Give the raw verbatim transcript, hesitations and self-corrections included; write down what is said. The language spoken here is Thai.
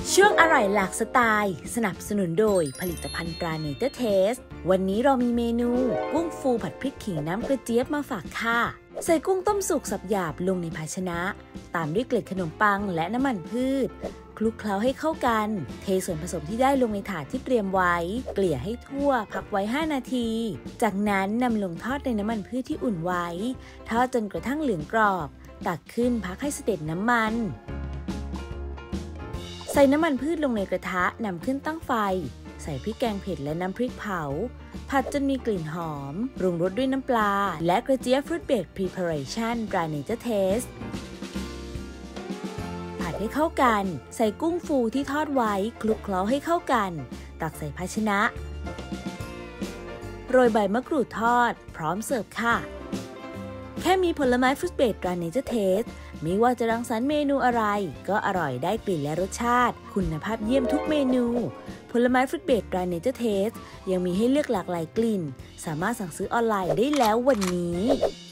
ช่วงอร่อยหลากสไตล์สนับสนุนโดยผลิตภัณฑ์ตราเนเจอร์เทสวันนี้เรามีเมนูกุ้งฟูผัดพริกขิงน้ำกระเจี๊ยบมาฝากค่ะใส่กุ้งต้มสุกสับหยาบลงในภาชนะตามด้วยเกล็ดขนมปังและน้ำมันพืชคลุกเคล้าให้เข้ากันเทส่วนผสมที่ได้ลงในถาดที่เตรียมไว้เกลี่ยให้ทั่วพักไว้ห้านาทีจากนั้นนำลงทอดในน้ำมันพืชที่อุ่นไว้ทอดจนกระทั่งเหลืองกรอบตักขึ้นพักให้เสด็จน้ำมันใส่น้ำมันพืชลงในกระทะนำขึ้นตั้งไฟใส่พริกแกงเผ็ดและน้ำพริกเผาผัดจนมีกลิ่นหอมปรุงรสด้วยน้ำปลาและกระเจี๊ยบฟรุตเบรดพรีพาเรชั่นตราเนเจอร์เทสผัดให้เข้ากันใส่กุ้งฟูที่ทอดไว้คลุกเคล้าให้เข้ากันตักใส่ภาชนะโรยใบมะกรูดทอดพร้อมเสิร์ฟค่ะแค่มีผลไม้ฟรุตเบรดตราเนเจอร์เทสไม่ว่าจะรังสรรค์เมนูอะไรก็อร่อยได้กลิ่นและรสชาติคุณภาพเยี่ยมทุกเมนูผลไม้ฟรุตเบรดตราเนเจอร์เทสยังมีให้เลือกหลากหลายกลิ่นสามารถสั่งซื้อออนไลน์ได้แล้ววันนี้